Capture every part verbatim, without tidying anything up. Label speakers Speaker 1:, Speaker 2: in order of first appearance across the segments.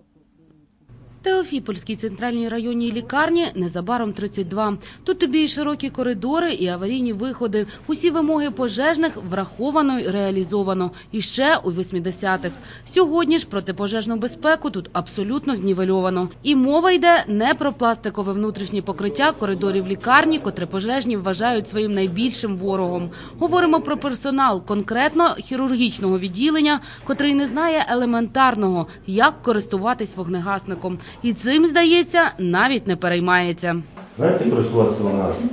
Speaker 1: Теофіпольській центральній районній лікарні незабаром тридцять два. Тут тобі і широкі коридори, і аварійні виходи. Усі вимоги пожежних враховано й реалізовано. І ще у восьмидесятих. Сьогодні ж протипожежну безпеку тут абсолютно знівельовано. І мова йде не про пластикове внутрішнє покриття коридорів лікарні, котре пожежні вважають своїм найбільшим ворогом. Говоримо про персонал, конкретно хірургічного відділення, котрий не знає елементарного, як користуватись вогнегасником. І цим, здається, навіть не переймається.
Speaker 2: Знаєте користуватися вогнегасником?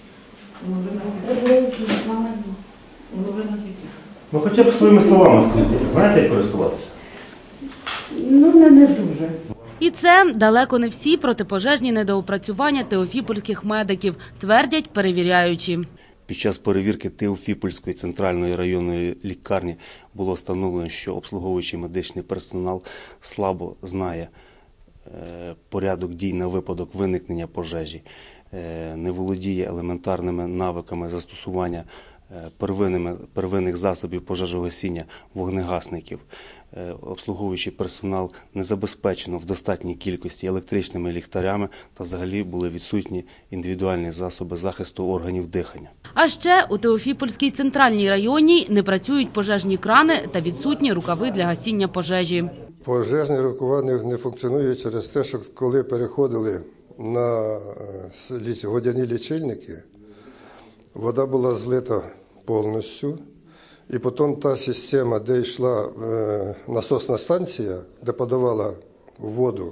Speaker 2: Ну хоча б своїми словами скажіть, знаєте як користуватися?
Speaker 3: Ну, не, не дуже.
Speaker 1: І це далеко не всі протипожежні недоопрацювання теофіпольських медиків, твердять перевіряючі.
Speaker 2: Під час перевірки Теофіпольської центральної районної лікарні було встановлено, що обслуговуючий медичний персонал слабо знає порядок дій на випадок виникнення пожежі, не володіє елементарними навиками застосування первинних засобів пожежогасіння вогнегасників. Обслуговуючий персонал не забезпечено в достатній кількості електричними ліхтарями та взагалі були відсутні індивідуальні засоби захисту органів дихання.
Speaker 1: А ще у Теофіпольській центральній районній не працюють пожежні крани та відсутні рукави для гасіння пожежі.
Speaker 4: Пожежні рукава не функціонують через те, що коли переходили на водяні лічильники, вода була злита повністю, і потім та система, де йшла насосна станція, де подавала воду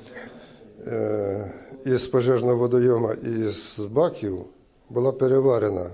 Speaker 4: із пожежного водойома і з баків, була переварена.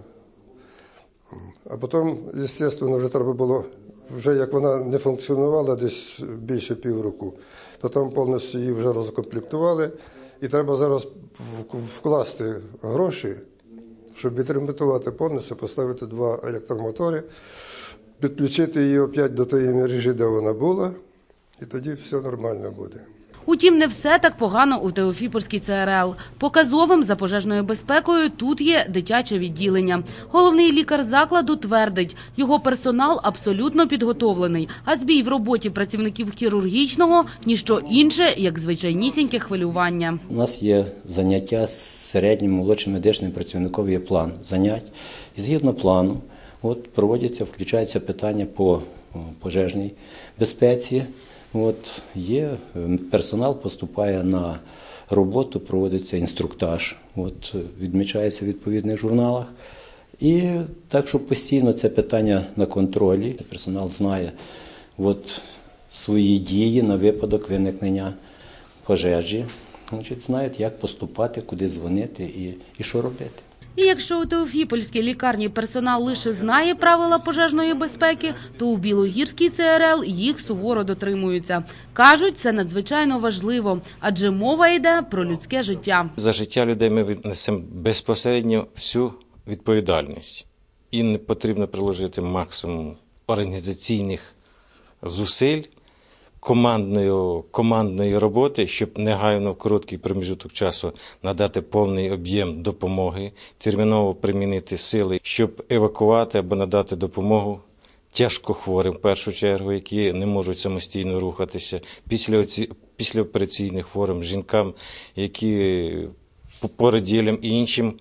Speaker 4: А потім, звісно, вже треба було, вже як вона не функціонувала десь більше півроку, то там повністю її вже розкомплектували. І треба зараз вкласти гроші, щоб відремонтувати повністю, поставити два електромотори, підключити її опять до тієї мережі, де вона була, і тоді все нормально буде.
Speaker 1: Утім, не все так погано у Теофіпольській ЦРЛ. Показовим за пожежною безпекою тут є дитяче відділення. Головний лікар закладу твердить, його персонал абсолютно підготовлений, а збій в роботі працівників хірургічного – ніщо інше, як звичайнісіньке хвилювання.
Speaker 5: У нас є заняття з середнім молодшим медичним працівником, є план занять. І згідно плану от, проводяться, включаються питання по пожежній безпеці. От, є, персонал поступає на роботу, проводиться інструктаж, от, відмічається в відповідних журналах. І так, що постійно це питання на контролі. Персонал знає от, свої дії на випадок виникнення пожежі. Значить, знають, як поступати, куди дзвонити і, і що робити.
Speaker 1: І якщо у Теофіпольській лікарні персонал лише знає правила пожежної безпеки, то у Білогірській ЦРЛ їх суворо дотримуються. Кажуть, це надзвичайно важливо, адже мова йде про людське життя.
Speaker 6: За життя людей ми несемо безпосередньо всю відповідальність. І не потрібно приложити максимум організаційних зусиль, командної, командної роботи, щоб негайно в короткий проміжок часу надати повний об'єм допомоги, терміново примінити сили, щоб евакувати або надати допомогу тяжкохворим, в першу чергу, які не можуть самостійно рухатися, після, післяопераційних хворим, жінкам, які породіллям і іншим,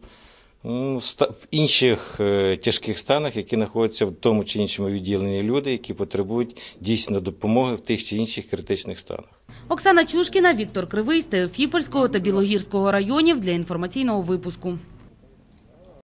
Speaker 6: в інших тяжких станах, які знаходяться в тому чи іншому відділенні люди, які потребують дійсно допомоги в тих чи інших критичних станах.
Speaker 1: Оксана Чушкіна, Віктор Кривий з Теофіпольського та Білогірського районів для інформаційного випуску.